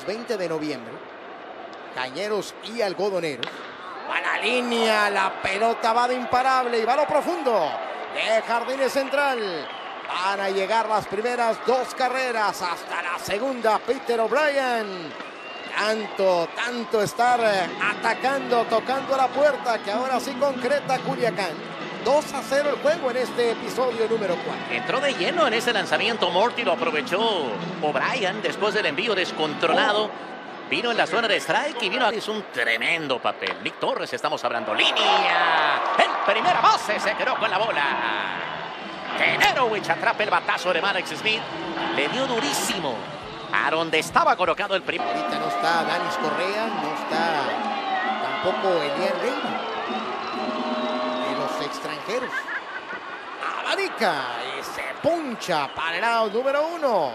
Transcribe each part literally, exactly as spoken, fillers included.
lunes veinte de noviembre. Cañeros y Algodoneros. Va a la línea, la pelota va de imparable y va a lo profundo de Jardines Central. Van a llegar las primeras dos carreras hasta la segunda. Peter O'Brien. Tanto, tanto estar atacando, tocando a la puerta, que ahora sí concreta Culiacán. dos a cero el juego en este episodio número cuatro. Entró de lleno en ese lanzamiento. Morty lo aprovechó. O'Brien, después del envío descontrolado, vino en la zona de strike y vino a... Es un tremendo papel. Nick Torres, estamos hablando. Línea. El primera base se quedó con la bola. Tenerovich atrapa el batazo de Alex Smith. Le dio durísimo a donde estaba colocado el primer. Ahorita no está Danis Correa, no está tampoco Elian Leiva. De los extranjeros. Abanica y se puncha para el out número uno.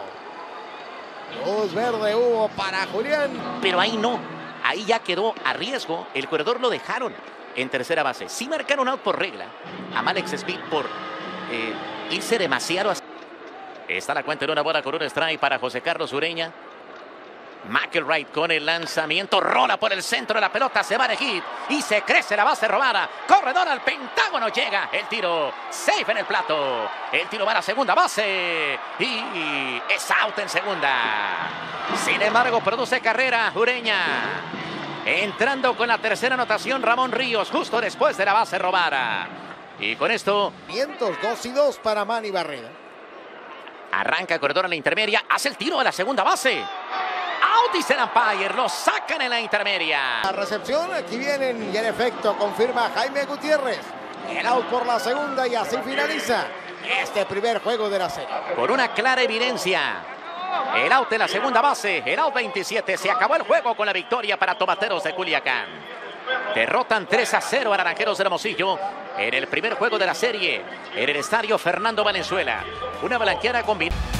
Luz verde hubo para Julián. Pero ahí no, ahí ya quedó a riesgo. El corredor lo dejaron en tercera base. Sí marcaron out por regla a Alex Smith por eh, irse demasiado. Está la cuenta en una bola con un strike para José Carlos Ureña. McElwright con el lanzamiento, rola por el centro de la pelota, se va de hit y se crece la base robada. Corredor al pentágono, llega el tiro, safe en el plato. El tiro va a la segunda base y es out en segunda. Sin embargo, produce carrera Ureña. Entrando con la tercera anotación Ramón Ríos, justo después de la base robada. Y con esto... dos y dos para Manny Barrera. Arranca corredor a la intermedia, hace el tiro a la segunda base. Out, dice el umpire, lo sacan en la intermedia. La recepción, aquí vienen y en efecto confirma Jaime Gutiérrez. El out por la segunda y así finaliza este primer juego de la serie. Por una clara evidencia. El out en la segunda base, el out veintisiete. Se acabó el juego con la victoria para Tomateros de Culiacán. Derrotan tres a cero a Naranjeros de Hermosillo en el primer juego de la serie en el estadio Fernando Valenzuela. Una blanqueada combinada.